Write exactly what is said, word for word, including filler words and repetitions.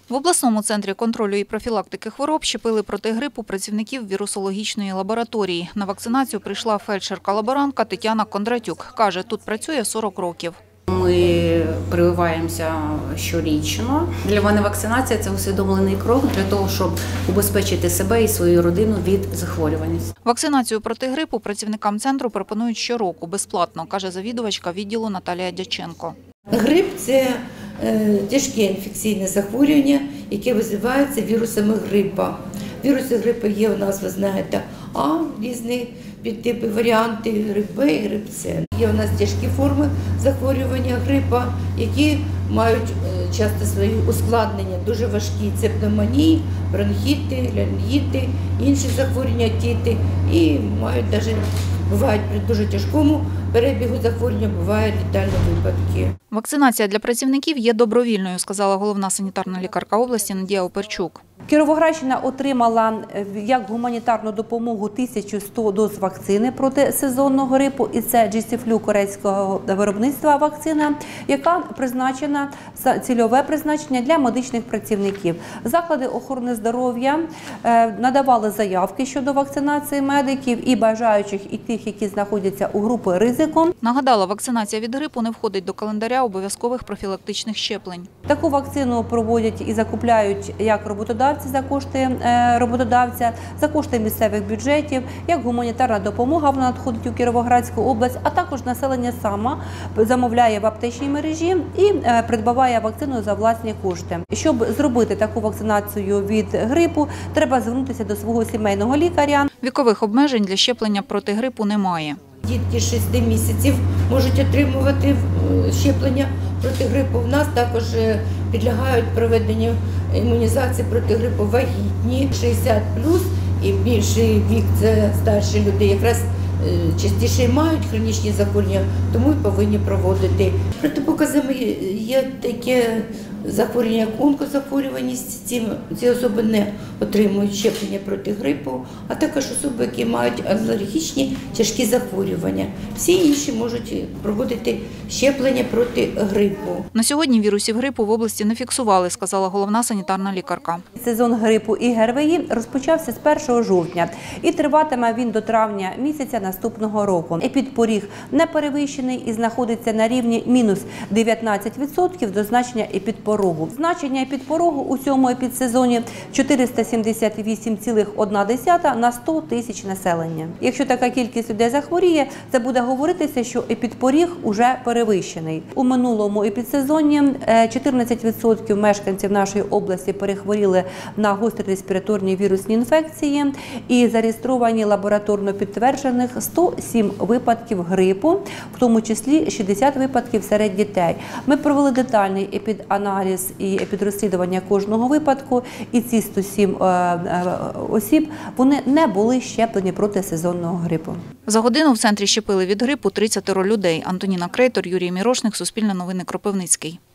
В обласному центрі контролю і профілактики хвороб щепили проти грипу працівників вірусологічної лабораторії. На вакцинацію прийшла фельдшерка-лаборантка Тетяна Кондратюк. Каже, тут працює сорок років. Ми прививаємося щорічно. Для мене вакцинація – це усвідомлений крок для того, щоб убезпечити себе і свою родину від захворювань. Вакцинацію проти грипу працівникам центру пропонують щороку безплатно, каже завідувачка відділу Наталія Дяченко. Грип – це тяжке інфекційне захворювання, яке визивається вірусами грипа. Віруси грипу є у нас, ви знаєте, А, різні підтипи, варіанти, грип Б і грип С. Є у нас тяжкі форми захворювання грипа, які мають часто свої ускладнення, дуже важкі. Це пневмонії, бронхіти, ларингіти, інші захворювання тіти і мають навіть, бувають при дуже тяжкому перебігу захворювання, бувають летальні випадки. Вакцинація для працівників є добровільною, сказала головна санітарна лікарка області Надія Оперчук. Кіровоградщина отримала як гуманітарну допомогу тисячу сто доз вакцини проти сезонного грипу. І це Джестіфлю корейського виробництва вакцина, яка призначена, цільове призначення для медичних працівників. Заклади охорони здоров'я надавали заявки щодо вакцинації медиків і бажаючих, і тих, які знаходяться у групі ризику. Нагадала, вакцинація від грипу не входить до календаря обов'язкових профілактичних щеплень. Таку вакцину проводять і закупляють як роботодавці за кошти роботодавця, за кошти місцевих бюджетів, як гуманітарна допомога, вона надходить у Кіровоградську область, а також населення сама замовляє в аптечній мережі і придбаває вакцину за власні кошти. Щоб зробити таку вакцинацію від грипу, треба звернутися до свого сімейного лікаря. Вікових обмежень для щеплення проти грипу немає. Дітки шести місяців можуть отримувати щеплення проти грипу. В нас також підлягають проведенню імунізації проти грипу вагітні, шістдесят плюс і більший вік – це старші люди, якраз частіше мають хронічні захворювання, тому і повинні проводити. Протипоказами є таке захворювання, як онкозахворюваність, ці, ці особи не отримують щеплення проти грипу, а також особи, які мають алергічні тяжкі захворювання. Всі інші можуть проводити щеплення проти грипу. На сьогодні вірусів грипу в області не фіксували, сказала головна санітарна лікарка. Сезон грипу і ГРВІ розпочався з першого жовтня і триватиме він до травня місяця наступного року. Епідпоріг не перевищений і знаходиться на рівні мінус дев'ятнадцять відсотків до значення епідпорогу. Значення епідпорогу у цьому епідсезоні чотириста сімдесят вісім цілих одна десята на сто тисяч населення. Якщо така кількість людей захворіє, це буде говоритися, що епідпоріг уже перевищений. У минулому епідсезоні чотирнадцять відсотків мешканців нашої області перехворіли на гострі респіраторні вірусні інфекції і зареєстровані лабораторно підтверджених сто сім випадків грипу, в тому числі шістдесят випадків серед дітей. Ми провели детальний епіданаліз і епідрозслідування кожного випадку, і ці сто сім осіб, вони не були щеплені проти сезонного грипу. За годину в центрі щепили від грипу тридцять людей. Антоніна Крейтор, Юрій Мірошник, Суспільне новини, Кропивницький.